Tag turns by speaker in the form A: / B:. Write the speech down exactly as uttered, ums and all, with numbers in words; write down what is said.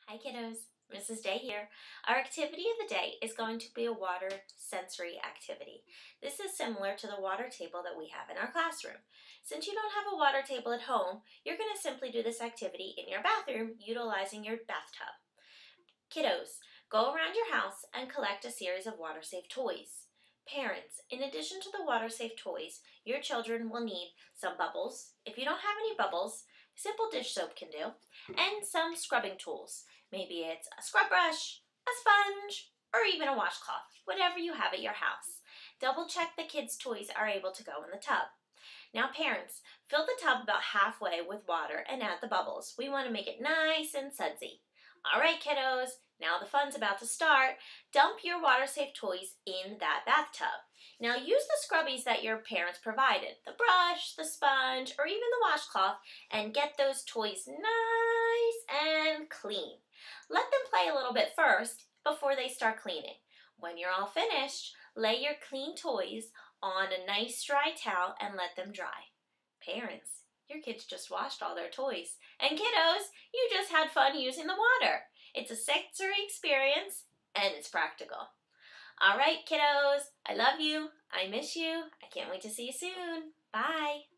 A: Hi kiddos, Missus Day here. Our activity of the day is going to be a water sensory activity. This is similar to the water table that we have in our classroom. Since you don't have a water table at home, you're going to simply do this activity in your bathroom utilizing your bathtub. Kiddos, go around your house and collect a series of water-safe toys. Parents, in addition to the water-safe toys, your children will need some bubbles. If you don't have any bubbles, simple dish soap can do, and some scrubbing tools. Maybe it's a scrub brush, a sponge, or even a washcloth, whatever you have at your house. Double check the kids' toys are able to go in the tub. Now parents, fill the tub about halfway with water and add the bubbles. We want to make it nice and sudsy. All right, kiddos, now the fun's about to start. Dump your water-safe toys in that bathtub. Now use the scrubbies that your parents provided, the brush, the sponge, or even the washcloth, and get those toys nice and clean. Let them play a little bit first before they start cleaning. When you're all finished, lay your clean toys on a nice dry towel and let them dry. Parents, your kids just washed all their toys. And kiddos, you just had fun using the water. It's a sensory experience and it's practical. All right, kiddos, I love you. I miss you. I can't wait to see you soon. Bye.